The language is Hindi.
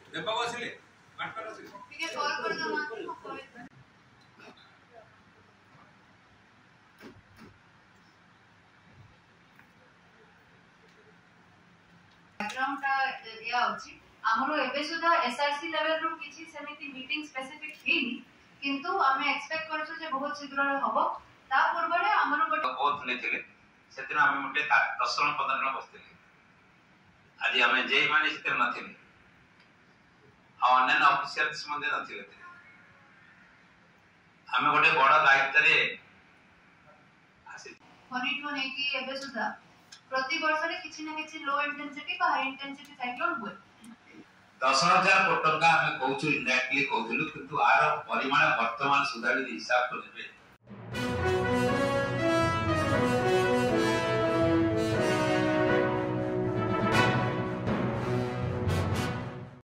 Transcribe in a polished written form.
देबाबू आसिले मास्टर आसिले ठीक है कॉल कर दो मां बैकग्राउंड ता या होची हमरो एबे सुधा एसआरसी लेवल रो किछि समिति मीटिंग स्पेसिफिक हेनी किंतु हमें एक्सपेक्ट करछु जे बहुत शीघ्र हबो ता पूर्वरे हमरो गोटे बहुत लेथिले सेतिर हमें मोटे 10 जन 15 जन बसथिले आज हमें जेई माने सेतिर नथिले आ अन्य ऑफिसर्स मध्ये नथिले हमें गोटे बड़ दायित्व रे आसी फनिटो नै कि एबे सुधा प्रति वर्ष रे किछि न किछि लो इंटेंसिटी बा हाई इंटेंसिटी साइक्लोन हुए 10,000 कोटी टका हमें कहउछु इनडायरेक्टली कहउछु किंतु आर परिमाण वर्तमान सुधा भी हिसाब करबे